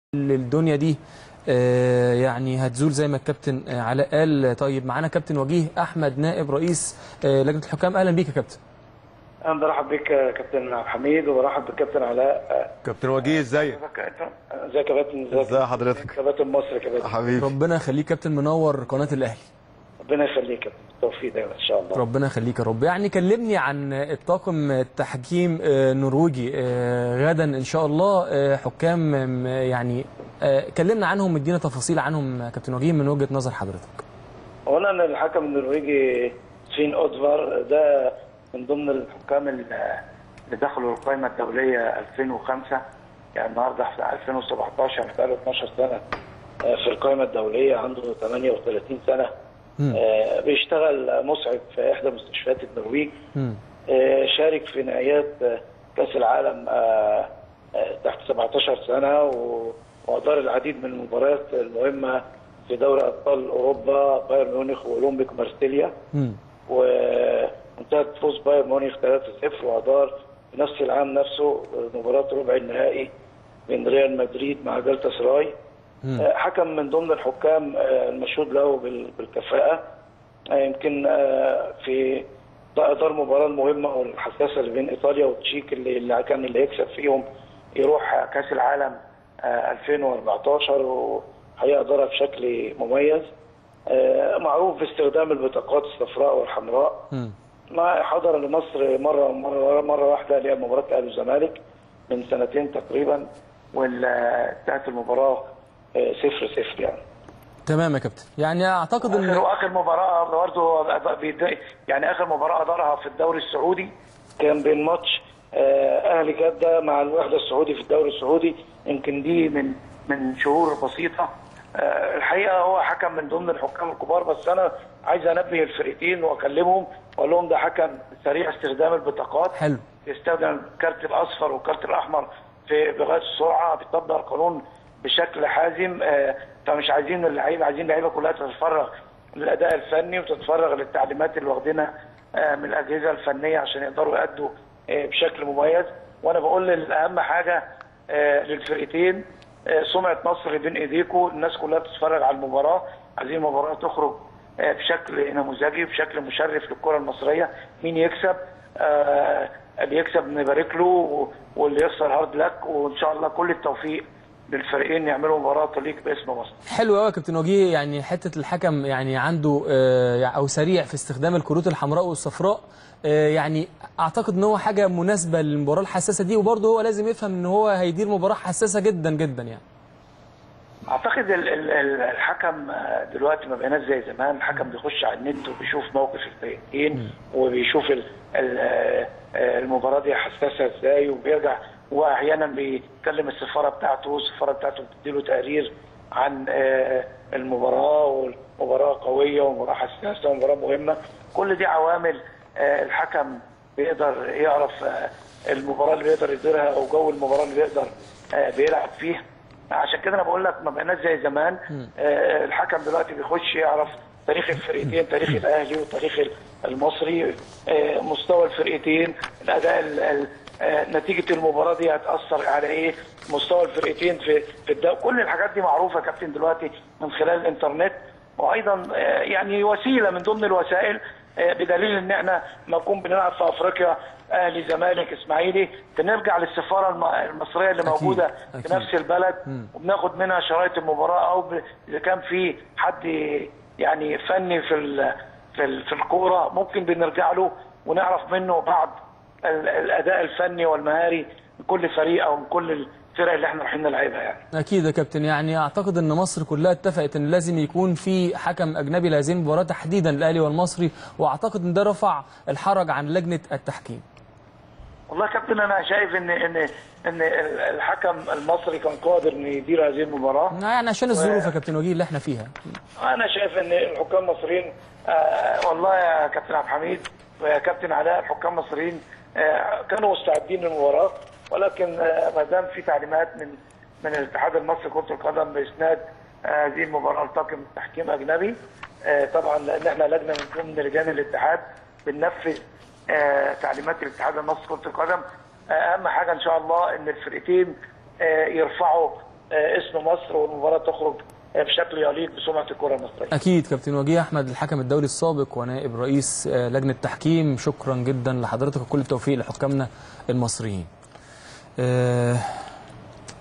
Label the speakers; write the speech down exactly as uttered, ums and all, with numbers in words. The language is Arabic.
Speaker 1: الدنيا دي آه يعني هتزول زي ما الكابتن آه علاء قال. طيب معانا كابتن وجيه احمد نائب رئيس آه لجنه الحكام. اهلا بيك يا كابتن.
Speaker 2: انا برحب بيك يا كابتن عبد الحميد وبرحب بالكابتن علاء.
Speaker 3: كابتن وجيه ازيك؟
Speaker 2: ازيك يا كابتن؟
Speaker 3: ازي حضرتك؟
Speaker 2: كابتن مصر يا كابتن
Speaker 3: حبيبي.
Speaker 1: ربنا يخليك كابتن، منور قناه الاهلي.
Speaker 2: ربنا يخليك يا كابتن، بالتوفيق دايما ان شاء الله.
Speaker 1: ربنا يخليك يا رب. يعني كلمني عن الطاقم التحكيم النرويجي غدا ان شاء الله، حكام يعني كلمنا عنهم، ادينا تفاصيل عنهم كابتن وجيه من وجهه نظر حضرتك.
Speaker 2: اولا الحكم النرويجي سفين اودفار ده من ضمن الحكام اللي دخلوا القائمه الدوليه ألفين وخمسة، يعني النهارده في ألفين وسبعتاشر بقاله اتناشر سنه في القائمه الدوليه، عنده ثمانية وثلاثين سنه. آه بيشتغل مسعف في احدى مستشفيات النرويج. آه شارك في نهائيات كاس العالم آه آه تحت سبعتاشر سنه، وادار العديد من المباريات المهمه في دوري ابطال اوروبا، بايرن ميونخ واولمبيك مارسيليا. وانتهت فوز بايرن ميونخ ثلاثة صفر، وادار في نفس العام نفسه مباراه ربع النهائي بين ريال مدريد مع جالتا سراي. حكم من ضمن الحكام المشهود له بالكفاءة. يمكن في ادار مباراه المهمه والحساسه اللي بين ايطاليا والتشيك، اللي اللي كان اللي يكسب فيهم يروح كاس العالم ألفين وأربعتاشر، وحقيقه ادارها بشكل مميز. معروف باستخدام البطاقات الصفراء والحمراء. ما حضر لمصر مره مره مره واحده اللي هي مباراه الاهلي والزمالك من سنتين تقريبا، وانتهت المباراه صفر صفر يعني.
Speaker 1: تمام يا كابتن. يعني اعتقد ان
Speaker 2: اخر اخر مباراه برضه يعني اخر مباراه ادارها في الدوري السعودي كان بين ماتش اهلي جده مع الوحده السعودي في الدوري السعودي، يمكن دي من من شهور بسيطه. الحقيقه هو حكم من ضمن الحكام الكبار، بس انا عايز انبه الفريقين واكلمهم واقول لهم ده حكم سريع استخدام البطاقات.
Speaker 1: حلو.
Speaker 2: بيستخدم الكارت الاصفر والكارت الاحمر في بغايه السرعه، بيطبق القانون بشكل حازم. فمش عايزين اللعيبه، عايزين اللعيبه كلها تتفرغ للاداء الفني وتتفرغ للتعليمات اللي واخدينها من الاجهزه الفنيه عشان يقدروا يأدوا بشكل مميز. وانا بقول اهم حاجه للفرقتين، سمعه مصر بين ايديكم، الناس كلها بتتفرج على المباراه، عايزين المباراه تخرج بشكل نموذجي بشكل مشرف للكره المصريه. مين يكسب؟ اللي يكسب نبارك له، واللي يخسر هارد لك، وان شاء الله كل التوفيق للفريقين يعملوا مباراه تليق باسم مصر.
Speaker 1: حلو قوي يا كابتن وجيه. يعني حته الحكم يعني عنده آه او سريع في استخدام الكروت الحمراء والصفراء، آه يعني اعتقد ان هو حاجه مناسبه للمباراه الحساسه دي، وبرضه هو لازم يفهم ان هو هيدير مباراه حساسه جدا جدا. يعني
Speaker 2: اعتقد ال ال الحكم دلوقتي ما بقيناش زي زمان. الحكم بيخش على النت وبيشوف موقف الفريقين وبيشوف المباراه دي حساسه ازاي، وبيرجع واحيانا بيكلم السفاره بتاعته، السفاره بتاعته بتديله تقرير عن المباراه، والمباراه قويه ومباراه حساسه ومباراه مهمه. كل دي عوامل الحكم بيقدر يعرف المباراه اللي بيقدر يديرها او جو المباراه اللي بيقدر بيلعب فيها. عشان كده انا بقول لك ما بقيناش زي زمان. الحكم دلوقتي بيخش يعرف تاريخ الفرقتين، تاريخ الاهلي والتاريخ المصري، مستوى الفرقتين، الاداء، نتيجه المباراه دي هتاثر على ايه، مستوى الفرقتين في في الدوري. كل الحاجات دي معروفه يا كابتن دلوقتي من خلال الانترنت، وايضا يعني وسيله من ضمن الوسائل، بدليل ان احنا ما نكون بنلعب في افريقيا اهلي زمالك اسماعيلي بنرجع للسفاره المصريه اللي أكيد. موجوده أكيد. في نفس البلد، م. وبناخد منها شرايط المباراه، او اذا كان في حد يعني فني في في في الكوره ممكن بنرجع له ونعرف منه بعض الاداء الفني والمهاري من كل فريق او من كل الفرق اللي احنا رايحين نلعبها. يعني
Speaker 1: اكيد يا كابتن. يعني اعتقد ان مصر كلها اتفقت ان لازم يكون في حكم اجنبي لهذه المباراه تحديدا الاهلي والمصري، واعتقد ان ده رفع الحرج عن لجنه التحكيم.
Speaker 2: والله يا كابتن انا شايف ان ان ان الحكم المصري كان قادر انه يدير هذه المباراه،
Speaker 1: يعني عشان الظروف يا كابتن وجيه اللي احنا فيها.
Speaker 2: انا شايف ان الحكام المصريين آه والله يا كابتن عبد الحميد ويا كابتن علاء، الحكام المصريين آه كانوا مستعدين للمباراه، ولكن آه ما دام في تعليمات من من الاتحاد المصري لكره القدم باسناد هذه آه المباراه لطاقم تحكيم اجنبي، آه طبعا لان احنا لجنه من ضمن لجان الاتحاد بننفذ آه تعليمات الاتحاد المصري لكره القدم. آه اهم حاجه ان شاء الله ان الفرقتين آه يرفعوا اسم مصر والمباراه تخرج بشكل يليق بسمعه الكره المصريه.
Speaker 1: اكيد. كابتن وجيه احمد الحكم الدولي السابق ونائب رئيس لجنه التحكيم، شكرا جدا لحضرتك وكل التوفيق لحكامنا المصريين.